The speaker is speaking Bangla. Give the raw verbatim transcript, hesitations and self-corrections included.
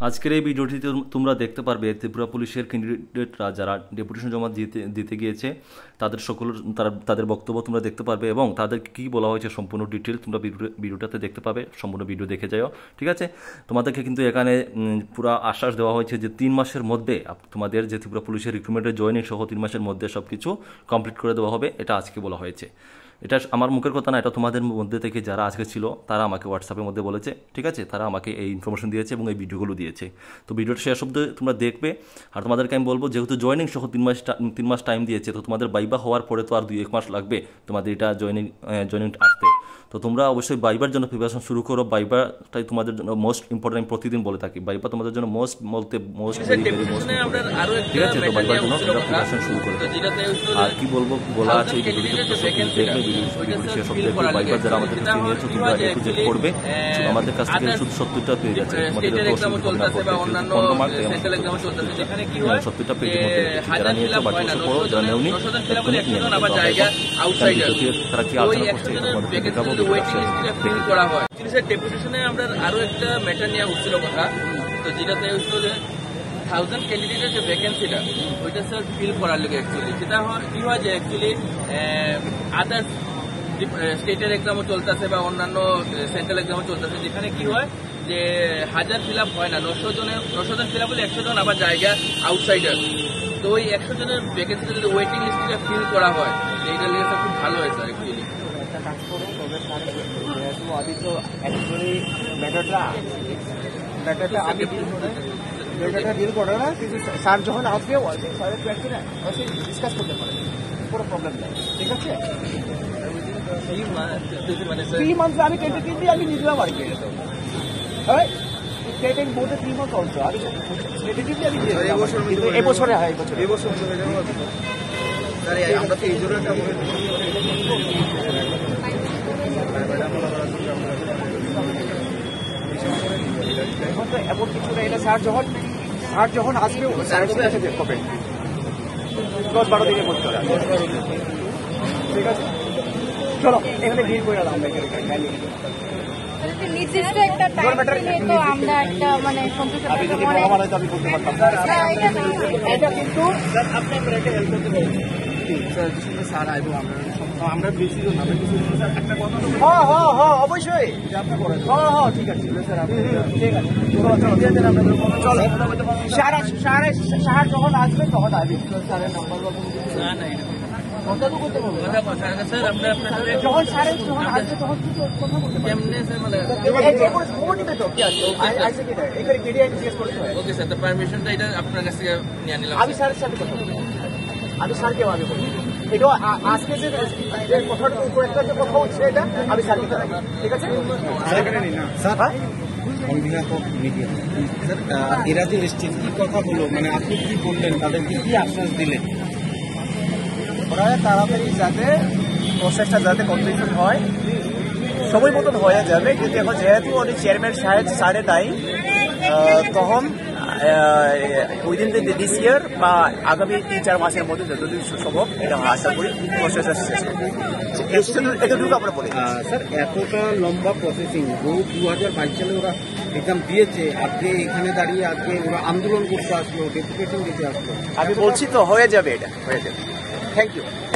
আজকের এই ভিডিওটিতে তোমরা দেখতে পারবে ত্রিপুরা পুলিশের ক্যান্ডিডেটরা যারা ডেপুটেশন জমা দিতে দিতে গিয়েছে তাদের সকলের তারা তাদের বক্তব্য তোমরা দেখতে পারবে এবং তাদের কী বলা হয়েছে সম্পূর্ণ ডিটেল তোমরা ভিডিওটাতে দেখতে পাবে। সম্পূর্ণ ভিডিও দেখে যাও, ঠিক আছে। তোমাদেরকে কিন্তু এখানে পুরো আশ্বাস দেওয়া হয়েছে যে তিন মাসের মধ্যে তোমাদের যে ত্রিপুরা পুলিশের রিক্রুটমেন্টের জয়েনিং সহ তিন মাসের মধ্যে সব কিছু কমপ্লিট করে দেওয়া হবে। এটা আজকে বলা হয়েছে। এটা আমার মুখের কথা না, এটা তোমাদের মধ্যে থেকে যারা আজকে ছিল তারা আমাকে হোয়াটসঅ্যাপের মধ্যে বলেছে, ঠিক আছে। তারা আমাকে এই ইনফরমেশন দিয়েছে এবং এই ভিডিওগুলো দিয়েছে। তো ভিডিওটা শেষ অবধি তোমরা দেখবে। আর তোমাদেরকে আমি বলবো, যেহেতু জয়েনিং সহ তিন মাস তিন মাস টাইম দিয়েছে, তো তোমাদের বাইবা হওয়ার পরে তো আর দুই এক মাস লাগবে তোমাদের এটা জয়েনিং জয়েনিং আসতে। তো তোমরা অবশ্যই বাইবার জন্য প্রিপারেশন শুরু করো। বাইবাটাই তোমাদের জন্য মোস্ট ইম্পর্টেন্ট। আমি প্রতিদিন বলে থাকি বাইবা তোমাদের জন্য মোস্ট বলতে most very very most important, ঠিক আছে। তো বাইবার জন্য তোমরা প্রিপারেশন শুরু করো। আর কি বলবো বলা আছে এই ভিডিওটিতে, দেখবে ভিডিওটি শেষ অবধি দেখবে। বাইবার যারা আমাদের কাছে নিয়েছো তোমরা একটু চেক করবে, আমাদের কাছ থেকে শুধু সত্তরটা পেয়ে যাচ্ছে। তোমাদের পনেরো মার্ক সত্তরটা পেজের মধ্যে যারা নিয়েছো বা চোখে পড়ো, যারা নেওনি এক্ষুনি নিয়ে নেবে। তারা কি আলোচনা করছে তোমাদেরকে দেখাবো। ডেপুটেশনে আমরা আরো একটা ম্যাটার নিয়ে উঠছিল কথা, তো যেটাতে হচ্ছিল যে থাউজেন্ড ক্যান্ডিডেটের যে ভ্যাকেন্সিটা ওইটা স্যার ফিল করার লেগে অ্যাকচুয়ালি যেটা কি হয় যে অ্যাকচুয়ালি আদার্স স্টেটের এক্সামও চলতেছে বা অন্যান্য সেন্ট্রাল এক্সামও চলতেছে, যেখানে কি হয় যে হাজার ফিল আপ হয় না, নশো জনের নশো জন ফিল আপ হলে একশো জন আবার জায়গা আউটসাইডার। তো ওই একশো জনের ভ্যাকেন্সিটা যদি ওয়েটিং লিস্টে ফিল করা হয় এইটা নিয়ে স্যার খুব ভালো হয় স্যার অ্যাকচুয়ালি। अभी तो एक्चुअली ম্যাটারটা ম্যাটারটা আমি ম্যাটারটা ডিল করে না, কিন্তু স্যার যখন আসবে স্যারের প্র্যাকটিস না অবশ্যই ডিসকাস করতে পারে, কোনো প্রবলেম নেই, ঠিক আছে। থ্রি মান্থ আমি টেন্টেটিভলি আমি নিলাম আর কি, হ্যাঁ taking more than three month also আমি টেন্টেটিভলি আমি দিয়ে দিলাম। কিন্তু এই বছরে হয়, এই বছর এই বছর হয়ে যাবে স্যার। আমরা তো এই জন্য একটা এমন কিছু না, এটা স্যার যখন স্যার যখন আসবে স্যারের সাথে চেক করবেন দশ বারো দিনের মধ্যে, ঠিক আছে। চলো এখানে ভিড় করে আমরা নির্দিষ্ট একটা টাইম দিলে তো আমরা একটা মানে সন্তোষ আমি যদি মহামারী দাবি করতে পারতাম। এটা কিন্তু আপনি আমরা একটা হেল্প করতে পারবেন স্যার, যেখানে স্যার আইব আমরা আমরা বেশি জন আমরা কিছু একটা কথা। হ্যাঁ হ্যাঁ হ্যাঁ অবশ্যই আপনি করেন। হ্যাঁ হ্যাঁ ঠিক আছে স্যার, আপনি ঠিক আছে চলো চলো দিয়ে দেন আপনাদের চলো। স্যার স্যার স্যার যখন আসবে তখন আসবে স্যারের নাম্বার বা না না এটা কথা তো করতে পারবো কথা কথা স্যার আপনি আপনার যখন স্যারের যখন আসবে তখন কথা বলতে কেমনে স্যার মানে এই কোন ফোন দিতে তো কি আছে আইসে কি এখানে কেডিআই জিজ্ঞেস করতে হয়। ওকে স্যার, তো পারমিশনটা এটা আপনার কাছে নিয়ে নিলাম। আমি স্যারের সাথে কথা বলবো, আমি স্যারকে ভাবে বলি এটা আজকে যে কথার উপর একটা যে কথা হচ্ছে এটা আমি স্যারকে জানাবো, ঠিক আছে sir. On behalf of media sir, এরা যে এসছে কি কথা বলো, মানে আপনি কি বললেন, তাদেরকে কি আশ্বাস দিলেন? ওরা তাড়াতাড়ি যাতে প্রসেসটা যাতে কমপ্লিশন হয়, সময় মতন হয়ে যাবে। কিন্তু এখন যেহেতু উনি চেয়ারম্যান সাহেব সাড়ে নাই, তখন উইদিন দিস ইয়ার বা আগামী তিন চার মাসের মধ্যে যতদিন সম্ভব এটা আশা করি প্রসেসটা শেষ হবে। এতটুকু আমরা বলি স্যার। এতটা লম্বা প্রসেসিং বহু দু হাজার বাইশ সালে ওরা এক্সাম দিয়েছে, আজকে এখানে দাঁড়িয়ে আজকে ওরা আন্দোলন করতে আসলো, ডেপুটেশন দিতে আসলো। আমি বলছি তো হয়ে যাবে, এটা হয়ে যাবে। Thank you.